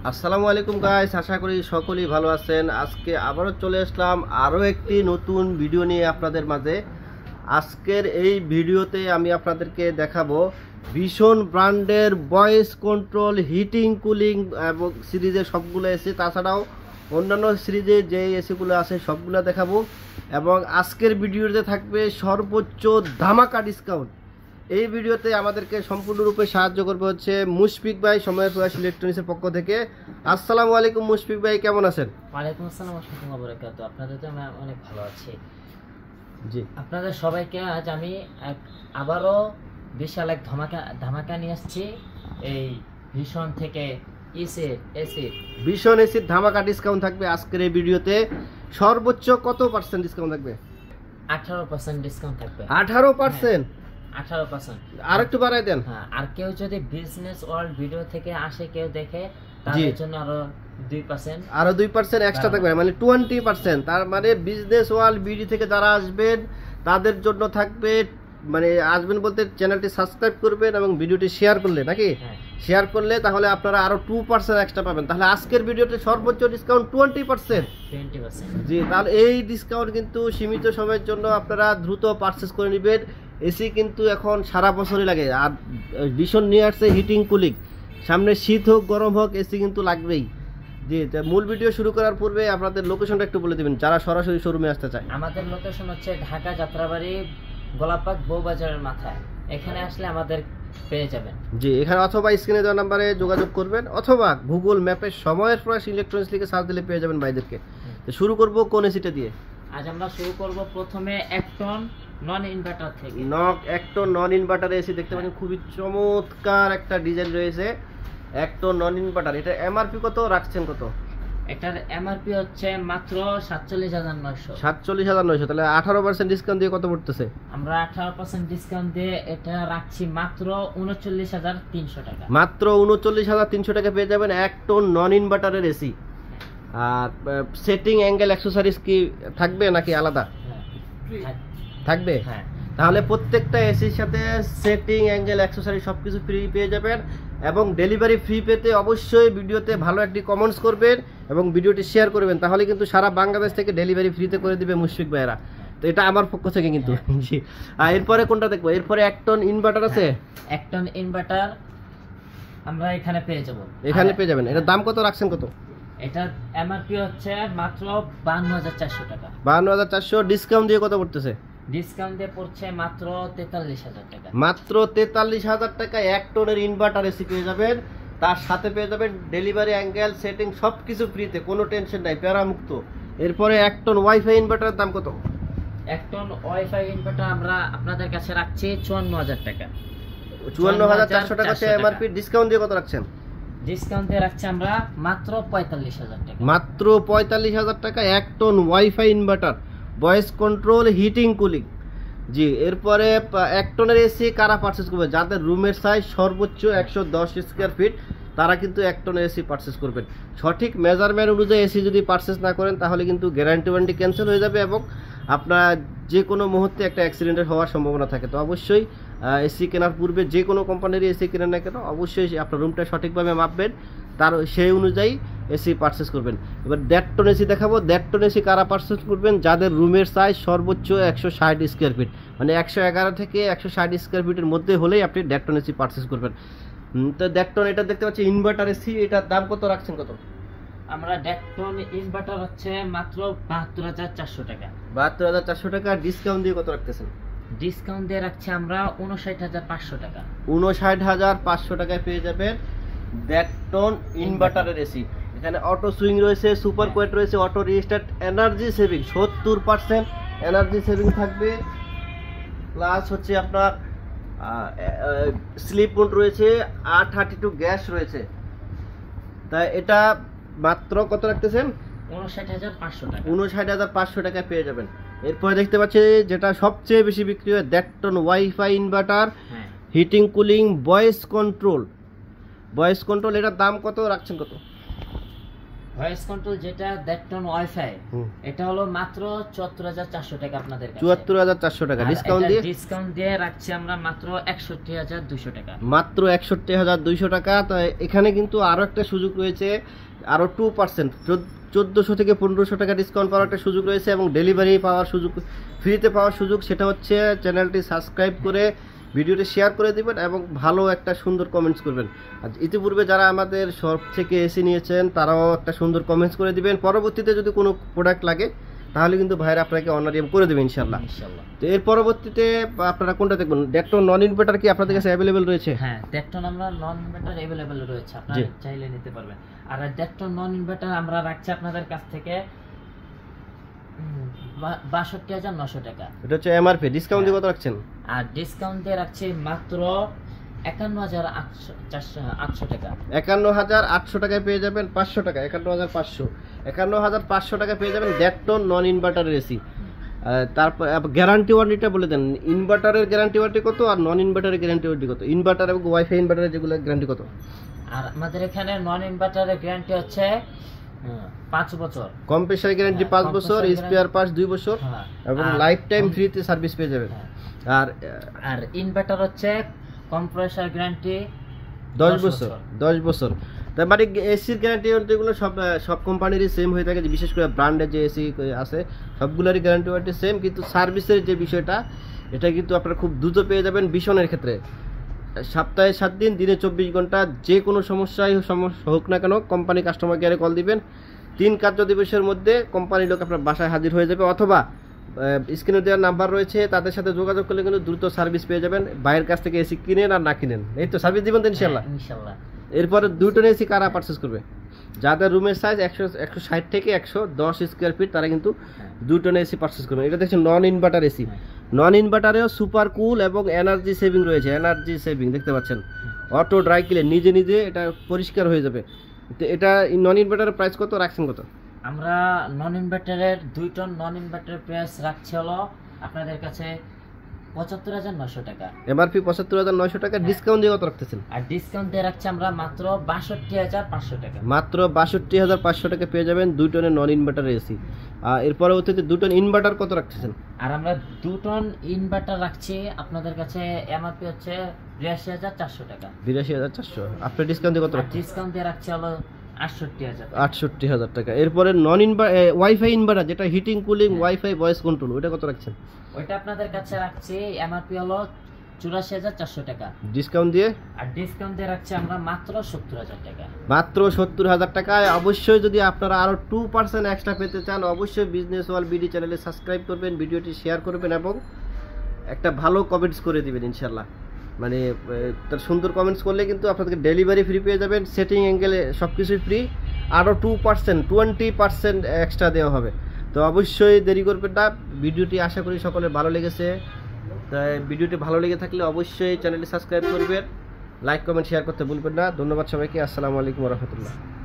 আসসালামু আলাইকুম গাইস, আশা করি সকলেই ভালো আছেন। আজকে আবারও চলে আসলাম আরও একটি নতুন ভিডিও নিয়ে আপনাদের মাঝে। আজকের এই ভিডিওতে আমি আপনাদেরকে দেখাবো ভীষণ ব্র্যান্ডের ভয়েস কন্ট্রোল হিটিং কুলিং এবং সিরিজের সবগুলো এসি, তাছাড়াও অন্যান্য সিরিজে যে এসিগুলো আছে সবগুলো দেখাবো। এবং আজকের ভিডিওতে থাকবে সর্বোচ্চ ধামাকা ডিসকাউন্ট। এই ভিডিওতে আমাদেরকে সম্পূর্ণরূপে সাহায্য করবে হচ্ছে মুশফিক ভাই, সময়ের প্রয়াস ইলেকট্রনিক্সের পক্ষ থেকে। আসসালামু আলাইকুম মুশফিক ভাই, কেমন আছেন? ওয়ালাইকুম আসসালাম ওয়া রাহমাতুল্লাহি ওয়া বারাকাতুহু। আপনাদের তো আমি অনেক ভালো আছি। জি, আপনাদের সবাইকে আজ আমি আবারও বিশাল এক ধামাকা নিয়ে আসছি। এই ভীষণ থেকে এসি ভীষণ এসির ধামাকা ডিসকাউন্ট থাকবে আজকের এই ভিডিওতে। সর্বোচ্চ কত পার্সেন্ট ডিসকাউন্ট থাকবে? 18% ডিসকাউন্ট থাকবে। 18%? 18%। আর একটু বাড়াই দেন। হ্যাঁ, আর কেউ যদি বিজনেস ওয়ার্ল্ড ভিডিও থেকে আসে, কেউ দেখে, তাদের জন্য আরো 2% এক্সট্রা থাকবে, মানে 20%। তার মানে বিজনেস ওয়ার্ল্ড ভিডিও থেকে যারা আসবেন তাদের জন্য থাকবে, মানে আসবেন বলতে চ্যানেলটি সাবস্ক্রাইব করবেন এবং ভিডিওটি শেয়ার করলে, নাকি শেয়ার করলে তাহলে আপনারা আরো 2% এক্সট্রা পাবেন। তাহলে আজকের ভিডিওতে সর্বোচ্চ ডিসকাউন্ট 20%। জি, তাহলে এই ডিসকাউন্ট কিন্তু সীমিত সময়ের জন্য, আপনারা দ্রুত পারচেস করে নেবেন। এসি কিন্তু এখন সারা বছরই লাগে, আর ভীষণ নিয়ে আসছে হিটিং কুলিং। সামনে শীত হোক গরম হোক এসি কিন্তু লাগবেই। জি, মূল ভিডিও শুরু করার পূর্বে আপনাদের লোকেশনটা একটু বলে দিবেন যারা সরাসরি শোরুমে আসতে চায়। আমাদের লোকেশন হচ্ছে ঢাকা যাত্রাবাড়ি গোলাপবাগ বউবাজারের মাথায়। এখানে আসলে আমাদের পেয়ে যাবেন। জি, এখানে অথবা স্ক্রিনে দেওয়া নাম্বারে যোগাযোগ করবেন, অথবা গুগল ম্যাপে সময়ের প্রয়াস ইলেকট্রনিক্স লিখে সার্চ দিলে পেয়ে যাবেন ভাইদেরকে। তো শুরু করব কোন এসিটা দিয়ে? আজ আমরা শুরু করব প্রথমে এক টন নন ইনভার্টার থেকে। এক টন নন ইনভার্টার এসি দেখতে পাচ্ছেন, খুবই চমৎকার একটা ডিজাইন রয়েছে। এক টন নন ইনভার্টার, এটা এমআরপি কত রাখছেন? কত এটার এমআরপি হচ্ছে মাত্র 47,900। 47,900, তাহলে 18% ডিসকাউন্ট দিয়ে কত পড়তেছে? আমরা 18% ডিসকাউন্ট দিয়ে এটা রাখছি মাত্র 39,300 টাকা। মাত্র 39,300 টাকা পেয়ে যাবেন এক টন নন ইনভার্টারের এসি। আর সেটিং অ্যাঙ্গেল অ্যাক্সেসরিজ কি থাকবে নাকি আলাদা? থাকবে। হ্যাঁ, তাহলে প্রত্যেকটা এসির সাথে সেটিং অ্যাঙ্গেল অ্যাক্সেসরিজ সবকিছু ফ্রি পেয়ে যাবেন। এবং ডেলিভারি ফ্রি পেতে অবশ্যই ভিডিওতে ভালো একটি কমেন্টস করবেন এবং ভিডিওটি শেয়ার করবেন, তাহলে কিন্তু সারা বাংলাদেশ থেকে ডেলিভারি ফ্রিতে করে দিবে মুশফিক ভাইরা। তো এটা আমার পক্ষ থেকে কিন্তু। জি, আর এরপরে কোনটা দেখবো? এরপরে এক টন ইনভার্টার আছে। এক টন ইনভার্টার আমরা এখানে পেয়ে যাব। এখানে পেয়ে যাবেন। এটার দাম কত রাখছেন? কত? এটার এমআরপি হচ্ছে মাত্র 52,400 টাকা। 52,400 ডিসকাউন্ট দিয়ে কত পড়তেছে? ডিসকাউন্ট দিয়ে পড়ছে মাত্র 43,000 টাকা। মাত্র 43,000 টাকা এক টনের ইনভার্টার এসি পেয়ে যাবেন। তার সাথে পেয়ে যাবেন ডেলিভারি অ্যাঙ্গেল সেটিং সবকিছু ফ্রিতে, কোনো টেনশন নাই, প্যারামুক্ত। এরপরে এক টন ওয়াইফাই ইনভার্টারের দাম কত? এক টন ওয়াইফাই ইনভার্টার আমরা আপনাদের কাছে রাখছি 54,000 টাকা। 54,400 টাকা সে এমআরপি। ডিসকাউন্ট দিয়ে কত রাখছেন? ডিসকাউন্ট দিয়ে রাখছি আমরা মাত্র 45,000 টাকা। মাত্র 45,000 টাকা এক ton wifi inverter, voice control heating cooling. জি, এরপরে এক টনের এসি কারা পারচেস করবে? যাদের রুমের সাইজ সর্বোচ্চ 110 স্কোয়ার ফিট, তারা কিন্তু এক টনের এসি পারচেস করবেন। সঠিক মেজারমেন্ট অনুযায়ী এসি যদি পারচেস না করেন তাহলে কিন্তু গ্যারান্টি ওয়ারেন্টি ক্যান্সেল হয়ে যাবে এবং আপনার যে কোনো মুহূর্তে একটা অ্যাক্সিডেন্টের হওয়ার সম্ভাবনা থাকে। তো অবশ্যই এসি কেনার পূর্বে যে কোনো কোম্পানির এসি কেনেন না কেন, অবশ্যই আপনার রুমটা সঠিকভাবে মাপবেন, তার সেই অনুযায়ী এসি পারচেস করবেন। এবার 1.5 টন এসি দেখাবো। 1.5 টন এসি কারা পারচেস করবেন? যাদের রুমের সাইজ সর্বোচ্চ 160 স্কোয়ার ফিট, মানে 111 থেকে 160 স্কোয়ার ফিটের মধ্যে হলেই আপনি 1.5 টন এসি পারচেস করবেন। তো 1.5 টন এটা দেখতে পাচ্ছি ইনভার্টার এসি, এটার দাম কত রাখছেন? কত? আমরা 1.5 টন ইনভার্টার হচ্ছে মাত্র 72,400 টাকা। 72,400 টাকা। ডিসকাউন্ট দিয়ে কত রাখতেছেন? ডিসকাউন্ট দিয়ে রাখছি আমরা 59,500 টাকা। 59,500 টাকায় পেয়ে যাবেন 1.5 টন ইনভার্টারের এসি। এখানে অটো সুইং রয়েছে, সুপার কোয়েট রয়েছে, auto restart, energy saving 70% energy saving থাকবে। প্লাস হচ্ছে আপনার স্লিপ মোড রয়েছে, R32 গ্যাস রয়েছে। তাই এটা মাত্র কত রাখতেছেন? 59,500 টাকা। 59,500 টাকায় পেয়ে যাবেন। এরপরে দেখতে পাচ্ছি যেটা সবচেয়ে বেশি বিক্রি হয়, 1.5 ton wifi inverter, heating cooling, voice control. এটার দাম কত রাখছেন? কত? ভয়েস কন্ট্রোল যেটা 1.5 টন ওয়াইফাই, এটা হলো মাত্র 74,400 টাকা আপনাদের কাছে। 74,400 টাকা ডিসকাউন্ট দিয়ে রাখছি আমরা মাত্র 61,200 টাকা। মাত্র 61,200 টাকা। তো এখানে কিন্তু আরো একটা সুযোগ রয়েছে, আরো 2% 1400 থেকে 1500 টাকা ডিসকাউন্ট পাওয়ার একটা সুযোগ রয়েছে, এবং ডেলিভারি পাওয়ার সুযোগ, ফ্রিতে পাওয়ার সুযোগ। সেটা হচ্ছে চ্যানেলটি সাবস্ক্রাইব করে ভিডিওটি শেয়ার করে দিবেন এবং ভালো একটা সুন্দর কমেন্টস করবেন। আর ইতিপূর্বে যারা আমাদের শপ থেকে এসি নিয়েছেন তারাও একটা সুন্দর কমেন্টস করে দিবেন। পরবর্তীতে যদি কোনো প্রোডাক্ট লাগে তাহলে কিন্তু ভাইরা আপনাকে অনারিয়াম করে দেবে ইনশাআল্লাহ। তো এর পরবর্তীতে আপনারা কোনটা দেখবেন? 1.5 টন নন ইনভার্টার কি আপনাদের কাছে অ্যাভেলেবেল রয়েছে? হ্যাঁ, 1.5 টন আমরা নন ইনভার্টার অ্যাভেলেবেল রয়েছে, আপনারা চাইলে নিতে পারবেন। আর 1.5 টন নন ইনভার্টার আমরা রাখছি আপনাদের কাছ থেকে 62,900 টাকা। এটা হচ্ছে এমআরপি। ডিসকাউন্ট দিয়ে কত রাখছেন? আর ডিসকাউন্ট দিয়ে রাখছি মাত্র 51,800 টাকা। 51,800 টাকায় পেয়ে যাবেন 500 টাকা, 51,500 টাকা পেয়ে যাবেন 1.5 টন নন ইনভার্টারের এসি। তারপর গ্যারান্টি ওয়ারেন্টিটা বলে দেন, ইনভার্টারের গ্যারান্টি ওয়ারেন্টি কত আর নন ইনভার্টারের গ্যারান্টি ওয়ারেন্টি কত? ইনভার্টার এবং ওয়াইফাই ইনভার্টারের যেগুলো গ্যারান্টি কত? আর আমাদের এখানে নন ইনভার্টারের গ্যারান্টি হচ্ছে 5 বছর, কম্প্রেসারের গ্যারান্টি 5 বছর, স্পেয়ার পার্টস 2 বছর, এবং লাইফ টাইম ফ্রিতে সার্ভিস পেয়ে যাবেন। আর ইনভার্টার হচ্ছে কম্প্রেসার গ্যারান্টি 10 বছর। 10 বছর। তার মানে এসির গ্যারান্টি ওয়ারেন্টিগুলো সব কোম্পানিরই সেম হয়ে থাকে, বিশেষ করে ব্র্যান্ডের যে এসি আছে সবগুলোরই গ্যারান্টি ওয়ারেন্টি সেম, কিন্তু সার্ভিসের যে বিষয়টা এটা কিন্তু আপনারা খুব দ্রুত পেয়ে যাবেন। ভীষণের ক্ষেত্রে সপ্তাহে 7 দিন, দিনে 24 ঘন্টা, যে কোনো সমস্যাই হোক না কেন কোম্পানি কাস্টমার কেয়ারে কল দিবেন, 3 কার্য দিবসের মধ্যে কোম্পানির লোক আপনার বাসায় হাজির হয়ে যাবে, অথবা স্ক্রিনে দেওয়ার নাম্বার রয়েছে তাদের সাথে যোগাযোগ করলে কিন্তু দ্রুত সার্ভিস পেয়ে যাবেন। বাইরের কাছ থেকে এসি কিনেন আর না কিনেন, এই তো সার্ভিস দিবেন তো ইনশাআল্লাহ। এরপরে 2 টন এসি কারা পারচেস করবে? যাদের রুমের সাইজ 160 থেকে 110 স্কোয়ার ফিট তারা কিন্তু 2 টন এসি পারচেস করবে। এটা দেখছেন নন ইনভার্টার এসি। নন ইনভার্টারেও সুপার কুল এবং এনার্জি সেভিং রয়েছে। এনার্জি সেভিং দেখতে পাচ্ছেন, অটো ড্রাই ক্লিন, নিজে নিজে এটা পরিষ্কার হয়ে যাবে। তো এটা নন ইনভার্টারের প্রাইস কত রাখছেন কত? আমরা নন ইনভার্টারের 2 টন নন ইনভার্টারের প্রাইস রাখছি হলো আপনাদের কাছে 75,900 টাকা। এমআরপি 75,900 টাকা। ডিসকাউন্ট দিয়ে কত রাখতেছেন? আর ডিসকাউন্ট দিয়ে রাখছি আমরা মাত্র 62,500 টাকা। মাত্র 62,500 টাকা পেয়ে যাবেন 2 টনের নন ইনভার্টার এসি। আর এরপরে হচ্ছে 2 টন ইনভার্টার কত রাখতেছেন? আর আমরা 2 টন ইনভার্টার রাখছি আপনাদের কাছে এমআরপি হচ্ছে 82,400 টাকা। 82,400। আপনি ডিসকাউন্ট দিয়ে কত রাখছেন? ডিসকাউন্ট দিয়ে রাখছি হলো 68,000 টাকা। এরপরে নন ওয়াইফাই ইনভার্টার যেটা heating cooling wifi voice control, ওটা কত রাখছেন? ওইটা আপনাদের কাছে রাখছি এমআরপি হলো 84,400 টাকা। ডিসকাউন্ট দিয়ে? আর ডিসকাউন্ট দিয়ে রাখছি আমরা মাত্র 70,000 টাকা। মাত্র 70,000 টাকায়। অবশ্যই যদি আপনারা আরো 2% এক্সট্রা পেতে চান অবশ্যই বিজনেস ওয়াল বিডি চ্যানেলে সাবস্ক্রাইব করবেন, ভিডিওটি শেয়ার করবেন এবং একটা ভালো কমেন্টস করে দিবেন ইনশাআল্লাহ। মানে তার সুন্দর কমেন্টস করলে কিন্তু আপনাদেরকে ডেলিভারি ফ্রি পেয়ে যাবেন, সেটিং অ্যাঙ্গেলে সব কিছুই ফ্রি, আরও 20% এক্সট্রা দেওয়া হবে। তো অবশ্যই দেরি করবেন না। ভিডিওটি আশা করি সকলের ভালো লেগেছে। তাই ভিডিওটি ভালো লেগে থাকলে অবশ্যই চ্যানেলটি সাবস্ক্রাইব করবেন, লাইক কমেন্ট শেয়ার করতে ভুলবেন না। ধন্যবাদ সবাইকে। আসসালামু আলাইকুম ওয়া রাহমাতুল্লাহ।